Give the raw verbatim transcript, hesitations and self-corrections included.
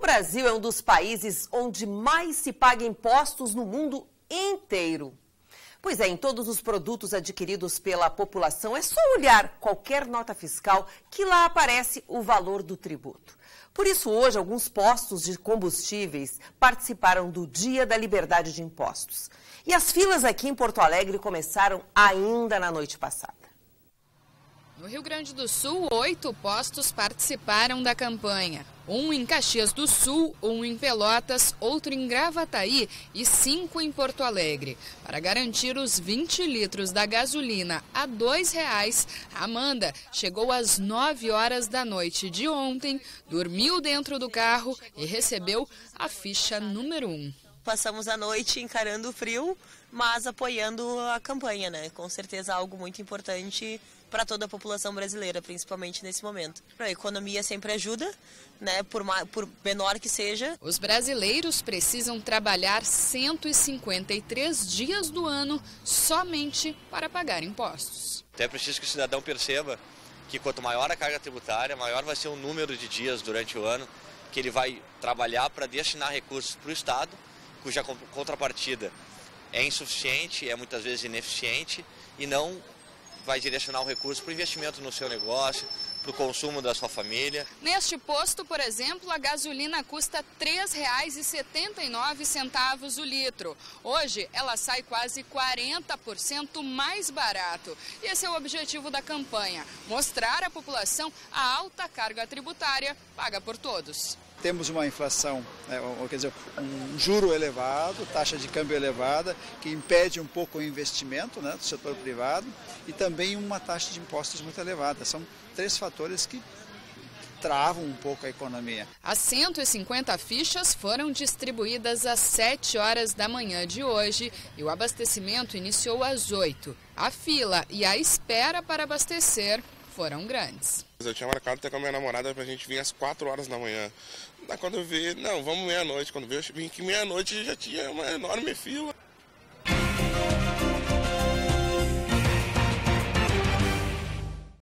Brasil é um dos países onde mais se paga impostos no mundo inteiro. Pois é, em todos os produtos adquiridos pela população, é só olhar qualquer nota fiscal que lá aparece o valor do tributo. Por isso, hoje, alguns postos de combustíveis participaram do Dia da Liberdade de Impostos. E as filas aqui em Porto Alegre começaram ainda na noite passada. No Rio Grande do Sul, oito postos participaram da campanha. Um em Caxias do Sul, um em Pelotas, outro em Gravataí e cinco em Porto Alegre. Para garantir os vinte litros da gasolina a dois reais, Amanda chegou às nove horas da noite de ontem, dormiu dentro do carro e recebeu a ficha número um. Passamos a noite encarando o frio, mas apoiando a campanha, né? Com certeza algo muito importante para toda a população brasileira, principalmente nesse momento. A economia sempre ajuda, né? Por, por menor que seja. Os brasileiros precisam trabalhar cento e cinquenta e três dias do ano somente para pagar impostos. Até preciso que o cidadão perceba que quanto maior a carga tributária, maior vai ser o número de dias durante o ano que ele vai trabalhar para destinar recursos para o Estado, cuja contrapartida é insuficiente, é muitas vezes ineficiente e não vai direcionar o recurso para o investimento no seu negócio, para o consumo da sua família. Neste posto, por exemplo, a gasolina custa três reais e setenta e nove centavos o litro. Hoje, ela sai quase quarenta por cento mais barato. E esse é o objetivo da campanha, mostrar à população a alta carga tributária paga por todos. Temos uma inflação, é, quer dizer, um juro elevado, taxa de câmbio elevada, que impede um pouco o investimento, né, do setor privado, e também uma taxa de impostos muito elevada. São três fatores que travam um pouco a economia. As cento e cinquenta fichas foram distribuídas às sete horas da manhã de hoje e o abastecimento iniciou às oito. A fila e a espera para abastecer foram grandes. Eu tinha marcado até com a minha namorada pra gente vir às quatro horas da manhã. Daí quando eu vi, não, vamos meia-noite. Quando eu vim aqui meia-noite já tinha uma enorme fila.